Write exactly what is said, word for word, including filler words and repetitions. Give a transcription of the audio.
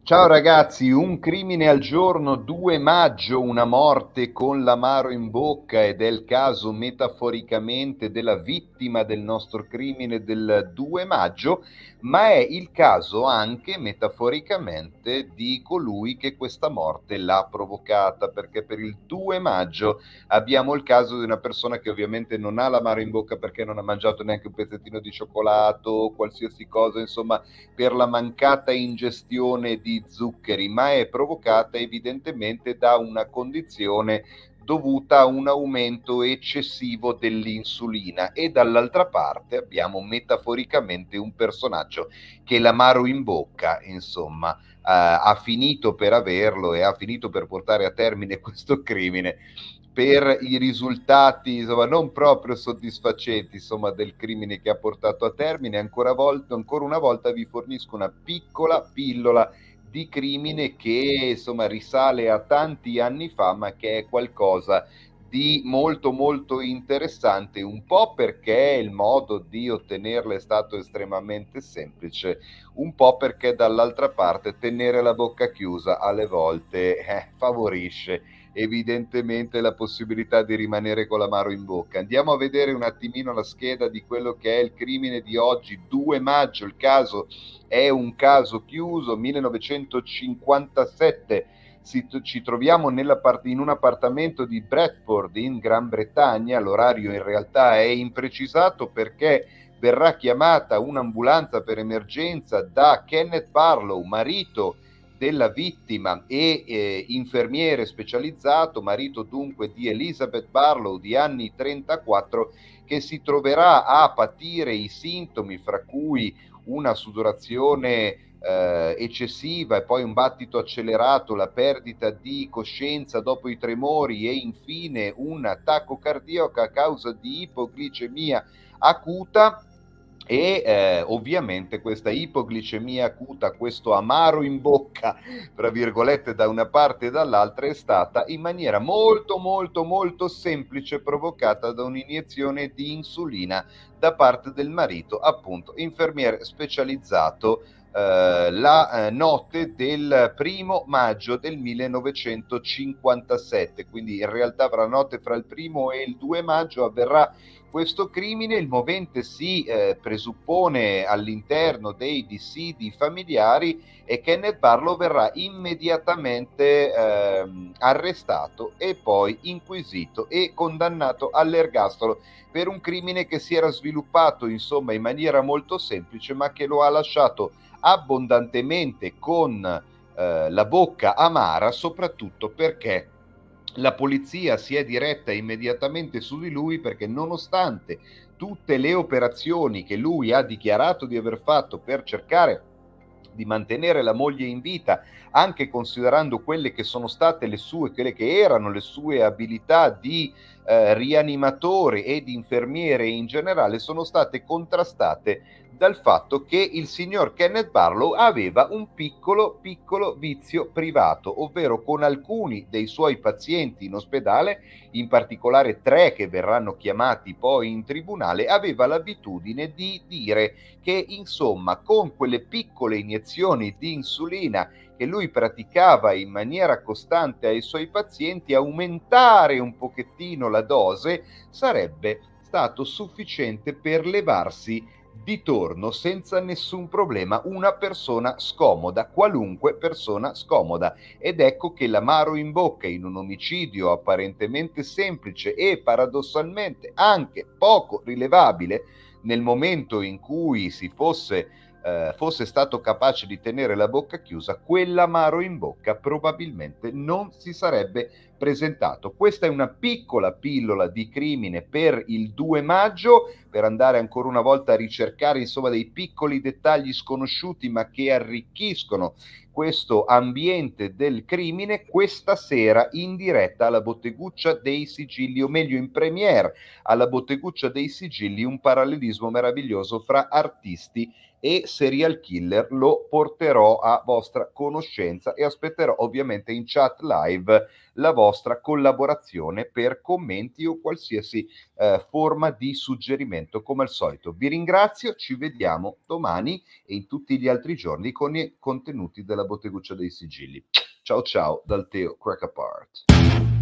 Ciao ragazzi, un crimine al giorno, due maggio, una morte con l'amaro in bocca ed è il caso metaforicamente della vittima del nostro crimine del due maggio, ma è il caso anche metaforicamente di colui che questa morte l'ha provocata, perché per il due maggio abbiamo il caso di una persona che ovviamente non ha l'amaro in bocca perché non ha mangiato neanche un pezzettino di cioccolato o qualsiasi cosa, insomma, per la mancata ingestione di zuccheri, ma è provocata evidentemente da una condizione dovuta a un aumento eccessivo dell'insulina e dall'altra parte abbiamo metaforicamente un personaggio che l'amaro in bocca, insomma, eh, ha finito per averlo e ha finito per portare a termine questo crimine per i risultati, insomma, non proprio soddisfacenti, insomma, del crimine che ha portato a termine. Ancora, volta, ancora una volta vi fornisco una piccola pillola di crimine che, insomma, risale a tanti anni fa, ma che è qualcosa di molto molto interessante, un po' perché il modo di ottenerla è stato estremamente semplice, un po' perché dall'altra parte tenere la bocca chiusa alle volte eh, favorisce evidentemente la possibilità di rimanere con l'amaro in bocca. Andiamo a vedere un attimino la scheda di quello che è il crimine di oggi, due maggio. Il caso è un caso chiuso, millenovecentocinquantasette. Si, ci troviamo nella part- in un appartamento di Bradford in Gran Bretagna. L'orario in realtà è imprecisato perché verrà chiamata un'ambulanza per emergenza da Kenneth Barlow, marito della vittima e eh, infermiere specializzato, marito dunque di Elizabeth Barlow di anni trentaquattro, che si troverà a patire i sintomi, fra cui una sudorazione eh, eccessiva e poi un battito accelerato, la perdita di coscienza dopo i tremori e infine un attacco cardiaco a causa di ipoglicemia acuta. E eh, ovviamente questa ipoglicemia acuta, questo amaro in bocca, tra virgolette, da una parte e dall'altra, è stata in maniera molto molto molto semplice provocata da un'iniezione di insulina da parte del marito, appunto infermiere specializzato, eh, la eh, notte del primo maggio del millenovecentocinquantasette. Quindi in realtà fra la notte fra il primo e il due maggio avverrà questo crimine. Il movente si eh, presuppone all'interno dei dissidi familiari e Kenneth Barlow verrà immediatamente ehm, arrestato e poi inquisito e condannato all'ergastolo per un crimine che si era sviluppato, insomma, in maniera molto semplice, ma che lo ha lasciato abbondantemente con eh, la bocca amara, soprattutto perché la polizia si è diretta immediatamente su di lui, perché nonostante tutte le operazioni che lui ha dichiarato di aver fatto per cercare di mantenere la moglie in vita, anche considerando quelle che sono state le sue, quelle che erano le sue abilità di eh, rianimatore e di infermiere in generale, sono state contrastate dal fatto che il signor Kenneth Barlow aveva un piccolo piccolo vizio privato, ovvero con alcuni dei suoi pazienti in ospedale, in particolare tre che verranno chiamati poi in tribunale, aveva l'abitudine di dire che insomma con quelle piccole iniezioni di insulina che lui praticava in maniera costante ai suoi pazienti, aumentare un pochettino la dose sarebbe stato sufficiente per levarsi di torno senza nessun problema una persona scomoda, qualunque persona scomoda. Ed ecco che l'amaro in bocca in un omicidio apparentemente semplice e paradossalmente anche poco rilevabile nel momento in cui si fosse, eh, fosse stato capace di tenere la bocca chiusa, quell'amaro in bocca probabilmente non si sarebbe presentato. Questa è una piccola pillola di crimine per il due maggio, per andare ancora una volta a ricercare, insomma, dei piccoli dettagli sconosciuti ma che arricchiscono questo ambiente del crimine, questa sera in diretta alla Botteguccia dei Sigilli, o meglio in premiere alla Botteguccia dei Sigilli, un parallelismo meraviglioso fra artisti e serial killer. Lo porterò a vostra conoscenza e aspetterò ovviamente in chat live la vostra collaborazione per commenti o qualsiasi eh, forma di suggerimento. Come al solito vi ringrazio, ci vediamo domani e in tutti gli altri giorni con i contenuti della Botteguccia dei Sigilli. Ciao ciao dal Teo Crack Apart.